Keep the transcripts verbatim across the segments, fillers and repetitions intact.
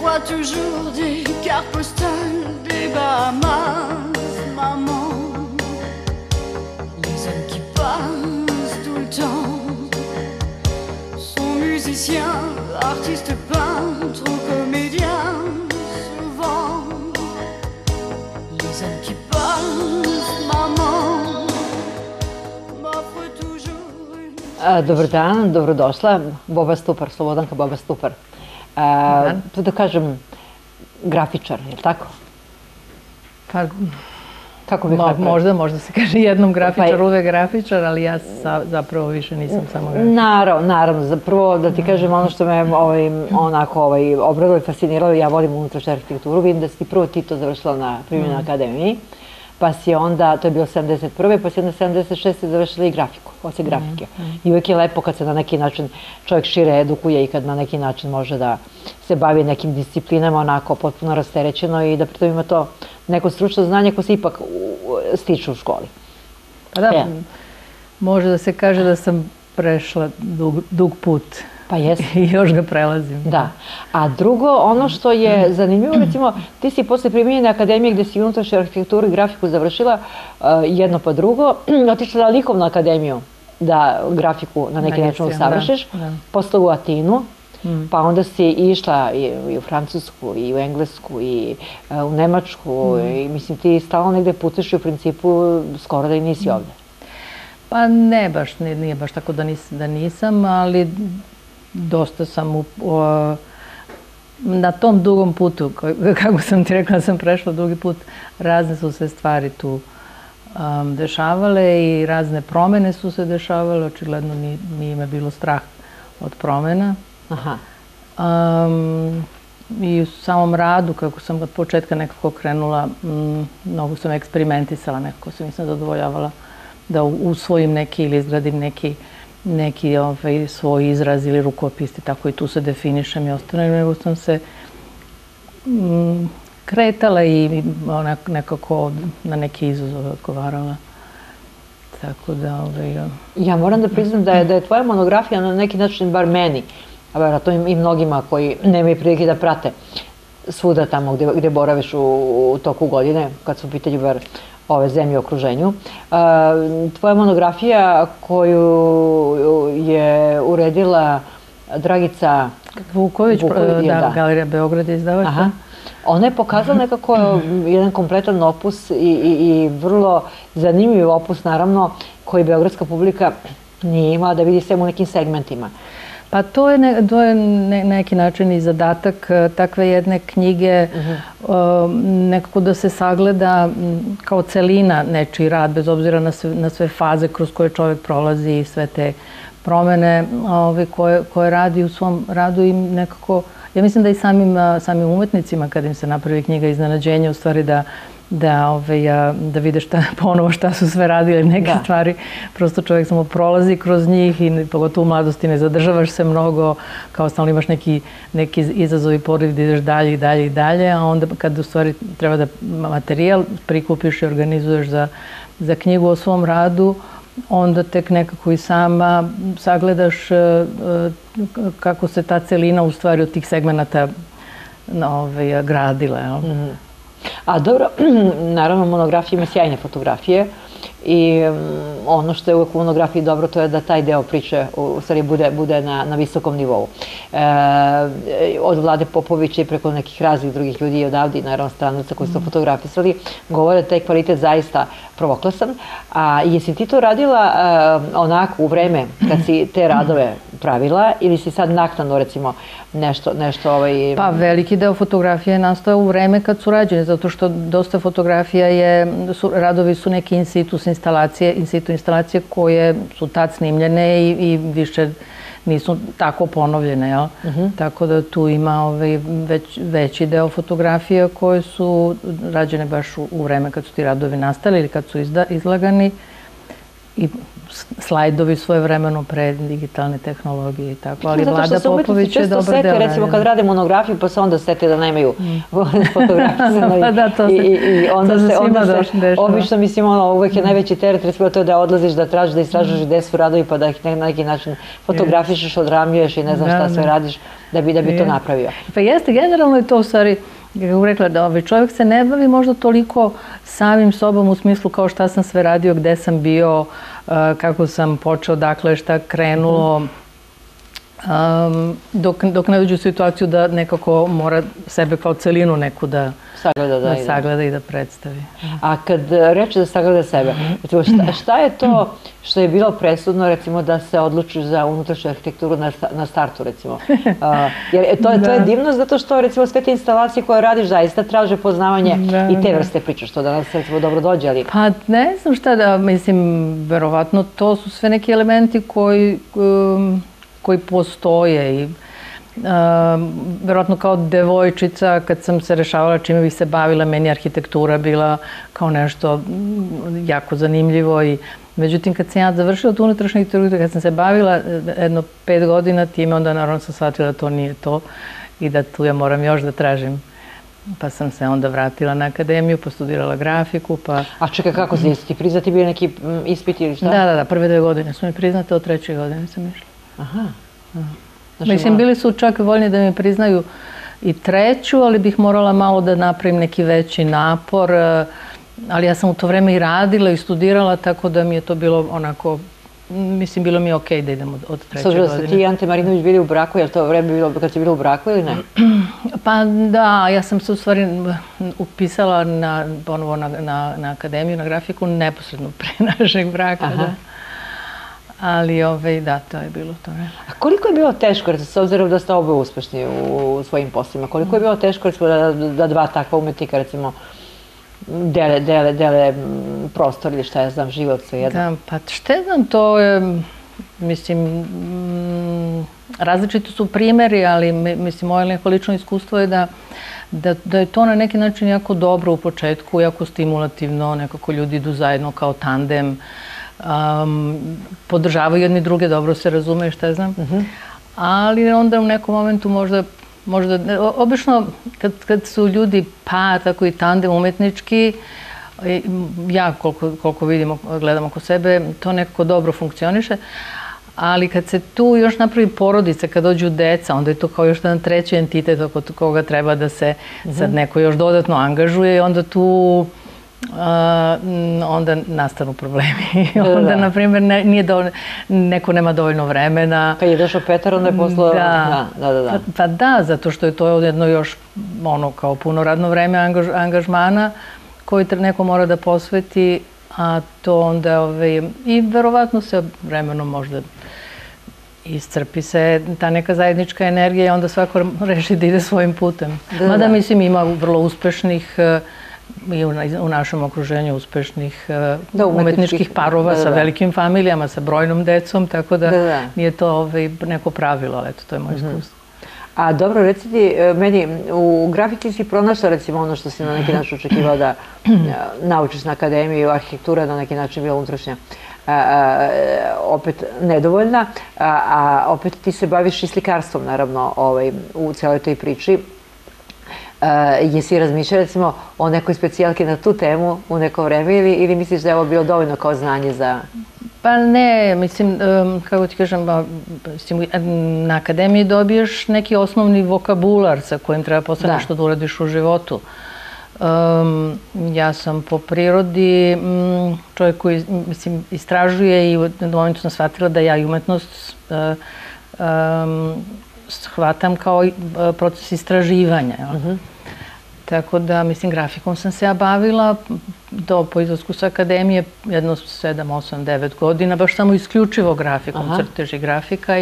m'envoie toujours des cartes postales des Bahamas, maman. Les hommes qui passent tout le temps sont musiciens, artistes, peintres ou comédiens, souvent. Les hommes qui passent, maman, m'offrent toujours une... Dobar dan, dobrodošla. Boba Stupar, Slobodanka Boba Stupar. Tu da kažem grafičar, je li tako? Pa, kako bih rekla? Možda, možda se kaže jednom grafičar, uvek grafičar, ali ja zapravo više nisam samo grafičar. Naravno, naravno. Prvo da ti kažem ono što me onako obradilo i fasciniralo, ja volim unutrašnju arhitekturu, vidim da si ti prvo ti to završila na Privrednoj akademiji, pa si onda, to je bilo sedamdeset prve pa si onda sedamdeset šeste završila i grafiku, odsek grafike. I uvijek je lepo kad se na neki način čovjek šire edukuje i kad na neki način može da se bavi nekim disciplinama onako potpuno rasterećeno i da pritom ima to neko stručno znanje koje se ipak stiče u školi. Pa da, može da se kaže da sam prešla dug put. Pa jesi. I još ga prelazim. Da. A drugo, ono što je zanimljivo, recimo, ti si posle Primijenjene akademije gde si unutrašnju arhitekturu i grafiku završila, jedno pa drugo, otišla na Likovnu akademiju da grafiku na neki način usavršiš, posle u Atinu, pa onda si išla i u Francusku, i u Englesku, i u Nemačku, i mislim ti stalno negde putuješ i u principu skoro da i nisi ovde. Pa ne baš, nije baš tako da nisam, ali dosta sam na tom dugom putu, kako sam ti rekla, sam prešla dugi put, razne su se stvari tu dešavale i razne promene su se dešavale, očigledno nije me bilo strah od promena. I u samom radu, kako sam od početka nekako krenula, mnogo sam eksperimentisala, nekako sam nisam zadovoljavala da usvojim neki ili izgradim neki neki svoj izraz ili rukopis i tako i tu se definišem i ostane, nego sam se kretala i nekako na neki izazov odgovarala. Tako da... Ja moram da priznam da je tvoja monografija na neki način, bar meni, a vjerojatno i mnogima koji nemaju prilike da prate svuda tamo gde boraviš u toku godine, kad su u pitanju bar ove zemlje u okruženju. Tvoja monografija koju je uredila Dragica Vuković, da, Galerija Beograd je izdavačka. Ona je pokazala nekako jedan kompletan opus i vrlo zanimljiv opus, naravno, koji beogradska publika nije imala da vidi sve u nekim segmentima. Pa to je na neki način i zadatak takve jedne knjige, nekako da se sagleda kao celina nečiji rad, bez obzira na sve faze kroz koje čovjek prolazi i sve te promene koje radi u svom radu i nekako, ja mislim da i samim umetnicima kad im se napravi knjiga iznenađenja, u stvari da da vide ponovo šta su sve radili neke stvari. Prosto čovjek samo prolazi kroz njih i pogotovo u mladosti ne zadržavaš se mnogo, kao stalno imaš neki izazov i poriv da ideš dalje i dalje i dalje, a onda kad u stvari treba da materijal prikupiš i organizuješ za knjigu o svom radu, onda tek nekako i sama sagledaš kako se ta celina u stvari od tih segmenata gradila. A dobro, naravno monografija ima sjajne fotografije i ono što je uvek u monografiji dobro to je da taj deo priče u stvari bude na visokom nivou. Od Vlade Popovića i preko nekih raznih drugih ljudi i odavde i naravno stranaca koji su fotografisali govore da taj kvalitet zaista prvoklasan. A jesi ti to radila onako u vreme kad si te radove pravila ili si sad naknadno recimo nešto... Pa veliki deo fotografije je nastao u vreme kad su rađene, zato što dosta fotografija je, radovi su neke in situ instalacije, in situ instalacije koje su tad snimljene i više nisu tako ponovljene. Tako da tu ima veći deo fotografija koje su rađene baš u vreme kad su ti radovi nastali ili kad su izlagani. i slajdovi svojevremeno pre digitalne tehnologije i tako, ali Zato što Vlada se Popović umetnici je često dobar sete, deo recimo radila. kad rade monografiju pa se onda sete da nemaju fotografisano Pa da, to se- i, i, i onda to se se, onda svima se dešava. obično, mislim, ono, uvek je najveći teret, recimo to je da odlaziš, da tražiš, da istražuješ gde su radovi pa da ih na neki način fotografišeš, odramljuješ i ne znam Da, šta sve da. radiš da bi, da bi to Je. napravio. Pa jeste, generalno je to u stvari, kako bih rekla, da ovaj čovjek se ne bavi možda toliko samim sobom u smislu kao šta sam sve radio, gde sam bio, uh, kako sam počeo, dakle šta krenulo, um, dok, dok ne dođe u situaciju da nekako mora sebe kao celinu neku da, Sagleda, da, da ide. sagleda i da predstavi. A kad reče da sagleda sebe, recimo, šta, šta je to što je bilo presudno, recimo, da se odlučiš za unutrašnju arhitekturu na, sta- na startu, recimo? A, jer to je, to je Da. divno zato što, recimo, sve te instalacije koje radiš zaista traže poznavanje Da, i te da. vrste priče, što danas, recimo, dobro dođe, ali... Pa ne znam šta da, mislim, verovatno to su sve neki elementi koji, um, koji postoje i um, verovatno kao devojčica kad sam se rešavala čime bih se bavila, meni je arhitektura bila kao nešto mm, jako zanimljivo i međutim kad sam ja završila tu unutrašnju arhitekturu, kad sam se bavila eh, jedno pet godina time, onda naravno sam shvatila da to nije to i da tu ja moram još da tražim. Pa sam se onda vratila na akademiju, postudirala grafiku, pa... A čekaj, kako se ti priznati bio neki mm, ispit ili šta? Da, da, da, prve dve godine su mi priznate, od treće godine sam išla. Aha. Znači, Mislim, malo- bili su čak voljni da mi priznaju i treću, ali bih morala malo da napravim neki veći napor. eh, Ali ja sam u to vreme i radila i studirala, tako da mi je to bilo onako, m, mislim, bilo mi je okej da idem od, od treće S obzirom da ste godine. ti i Ante Marinović bili u braku, je li to vreme bilo kad si bila u braku ili ne? Pa da, ja sam se u stvari m, upisala na, ponovo na, na, na akademiju, na grafiku, neposredno pre našeg braka, Aha. da. Ali, ovaj, da, to je bilo to vreme. A koliko je bilo teško, recimo, s obzirom da ste obe uspešni u, u svojim poslima, koliko je bilo teško, recimo, da, da dva takva umetnika, recimo, dele, dele, dele mm, prostor ili šta ja znam, život sa jednom? Da, pa šta znam, to je, mislim, mm, različiti su primjeri, ali mi- mislim, moje neko lično iskustvo je da, da, da je to na neki način jako dobro u početku, jako stimulativno, nekako ljudi idu zajedno kao tandem, um, podržavaju jedni druge, dobro se razume, šta znam. Ali onda u nekom momentu možda Možda, ne, o- obično kad, kad su ljudi pa, tako i tandem umetnički, i, m, ja koliko, koliko vidimo, gledam oko sebe, to nekako dobro funkcioniše, ali kad se tu još napravi porodica, kad dođu deca, onda je to kao još jedan treći entitet oko koga treba da se sad neko još dodatno angažuje i onda tu a, m, onda nastanu problemi. da. Onda, na primjer, ne, nije dovoljno, neko nema dovoljno vremena. Kad je došao Petar, onda je poslao... Da. Da, da, da. Pa, pa da, zato što je to jedno još ono kao puno radno vreme angaž, angažmana koji tre- neko mora da posveti, a to onda ovaj, i verovatno se vremenom možda iscrpi se ta neka zajednička energija i onda svako reši da ide svojim putem. Da, Mada da. mislim ima vrlo uspešnih eh, i u, na- u našem okruženju uspešnih eh, Da, umetničkih, umetničkih parova da, da, sa da. velikim familijama, sa brojnom decom, tako da, Da, da. nije to ovaj, neko pravilo, ali eto, to je moje iskustvo. A dobro, reci ti, e, meni, u grafici si pronašla, recimo, ono što si na neki način očekivao da e, naučiš na akademiji, arhitektura na neki način bila unutrašnja, a, a, opet nedovoljna, a, a opet ti se baviš i slikarstvom, naravno, ovaj, u cijeloj toj priči. Uh, jesi razmišljala, recimo, o nekoj specijalki na tu temu u neko vreme ili, ili misliš da je ovo bilo dovoljno kao znanje za... Pa ne, mislim, em, kako ti kažem, ba, mislim, na akademiji dobiješ neki osnovni vokabular sa kojim treba posle Da. nešto da uradiš u životu. Em, ja sam po prirodi mm, čovjek koji, mislim, istražuje i u jednom momentu sam shvatila da ja i umetnost e, em, shvatam kao i, e, proces istraživanja. Jel? Tako da, mislim, grafikom sam se ja bavila do po izlasku sa akademije jedno sedam, osam, devet godina, baš samo isključivo grafikom, Aha. crtež i grafika i,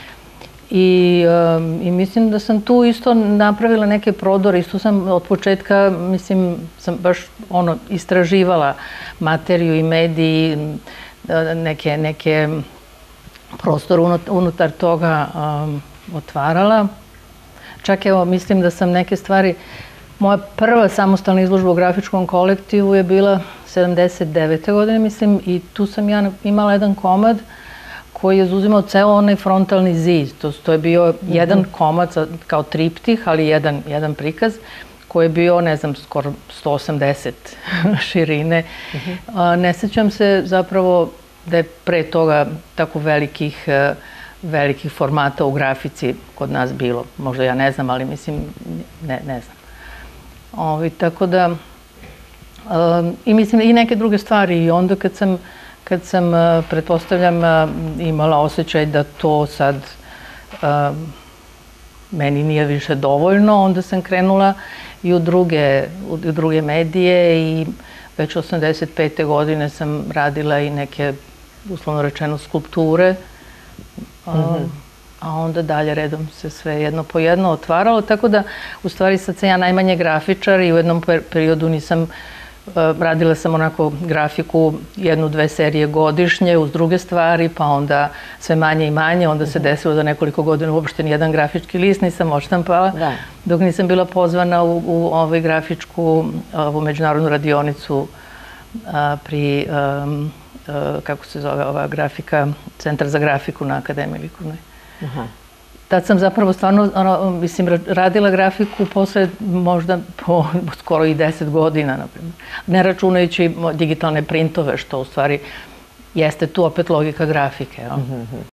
i, um, i mislim da sam tu isto napravila neke prodore, isto sam od početka, mislim, sam baš ono istraživala materiju i mediji, e, neke, neke prostor unut- unutar toga um, otvarala. Čak evo, mislim da sam neke stvari, moja prva samostalna izložba u grafičkom kolektivu je bila sedamdeset devete godine, mislim, i tu sam ja imala jedan komad koji je zauzimao ceo onaj frontalni zid. To, to je bio jedan komad kao triptih, ali jedan, jedan prikaz, koji je bio, ne znam, skoro sto osamdeset širine. A, ne sećam se zapravo da je pre toga tako velikih, velikih formata u grafici kod nas bilo. Možda ja ne znam, ali mislim, ne, ne znam. Ovi, tako da, um, i mislim i neke druge stvari. I onda kad sam, kad sam uh, pretpostavljam, uh, imala osjećaj da to sad um, meni nije više dovoljno, onda sam krenula i u druge, u druge medije i već osamdeset pete godine sam radila i neke, uslovno rečeno, skulpture. Um, a onda dalje redom se sve jedno po jedno otvaralo, tako da u stvari sad sam ja najmanje grafičar i u jednom periodu nisam, uh, radila sam onako grafiku jednu, dve serije godišnje uz druge stvari, pa onda sve manje i manje, onda se desilo da nekoliko godina uopšte nijedan grafički list nisam odštampala, dok nisam bila pozvana u, u ovaj grafičku, ovu međunarodnu radionicu uh, pri um, uh, kako se zove ova grafika, Centar za grafiku na Akademiji likovnoj. Aha. Tad sam zapravo stvarno, ono, mislim, radila grafiku posle možda po skoro i deset godina, naprimjer. Ne računajući digitalne printove, što u stvari jeste tu opet logika grafike.